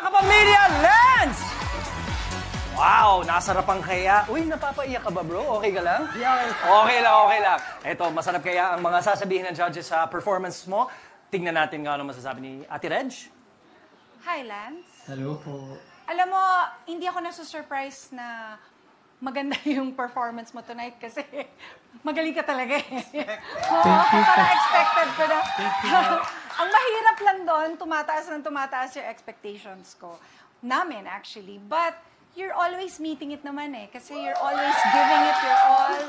kapamilya, Lance! Wow, nasarapan kaya? Uy, napapaiyak ka ba, bro? Okay ka lang? Yeah. Okay lang. Ito, masarap kaya ang mga sasabihin ng judges sa performance mo. Tingnan natin kung ano masasabi ni Ate Reg. Hi, Lance. Hello po. Alam mo, hindi ako nasusurprise na maganda yung performance mo tonight kasi magaling ka talaga eh. Thank you. Parang expected ko na. Ang mahirap lang doon, tumataas your expectations ko. Namin, actually. But you're always meeting it naman eh. Kasi you're always giving it your all.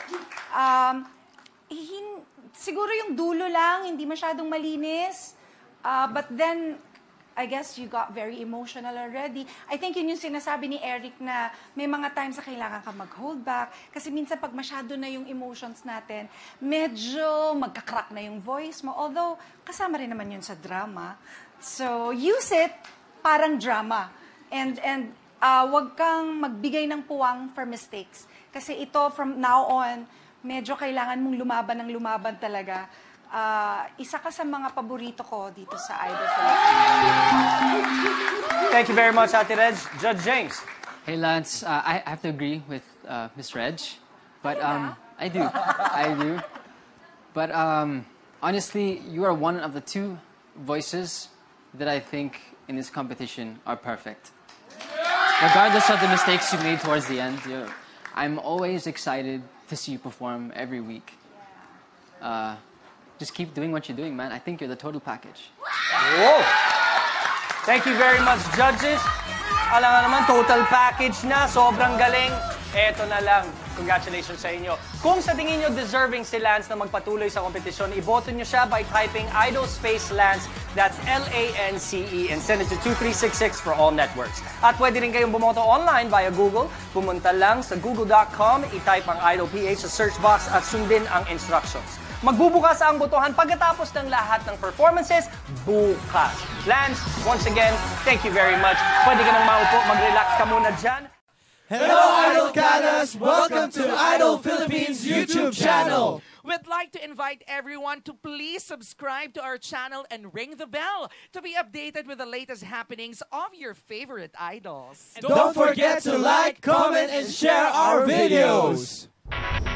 Siguro yung dulo lang, hindi masyadong malinis. But then, I guess you got very emotional already. I think yun yung sinasabi ni Eric na may mga times na kailangan ka mag-hold back. Kasi minsan pag masyado na yung emotions natin, medyo magka-crack na yung voice mo. Although, kasama rin naman yun sa drama. So, use it parang drama. And wag kang magbigay ng puwang for mistakes. Kasi ito, from now on, medyo kailangan mong lumaban talaga. Isa ka sa mga paborito ko dito sa Idol Philippines. Thank you very much, Ate Reg. Judge James. Hey, Lance, I have to agree with Miss Reg. But I do. But honestly, you are one of the two voices that I think in this competition are perfect. Regardless of the mistakes you made towards the end, I'm always excited to see you perform every week. Just keep doing what you're doing, man. I think you're the total package. Whoa! Thank you very much, judges. Alam nga naman, total package na. Sobrang galing. Eto na lang. Congratulations sa inyo. Kung sa tingin nyo deserving si Lance na magpatuloy sa kompetisyon, iboto nyo siya by typing Idol Space Lance. That's L-A-N-C-E and send it to 2366 for all networks. At pwede rin kayong bumoto online via Google. Pumunta lang sa google.com, itype ang Idol PH sa search box at sundin ang instructions. Magbubukas ang botohan pagkatapos ng lahat ng performances bukas. Lance, once again, thank you very much. Pwede ka nang maupo, mag-relax ka muna dyan. Hello, Idol Canas! Welcome to Idol Philippines YouTube channel! We'd like to invite everyone to please subscribe to our channel and ring the bell to be updated with the latest happenings of your favorite idols. Don't forget to like, comment, and share our videos!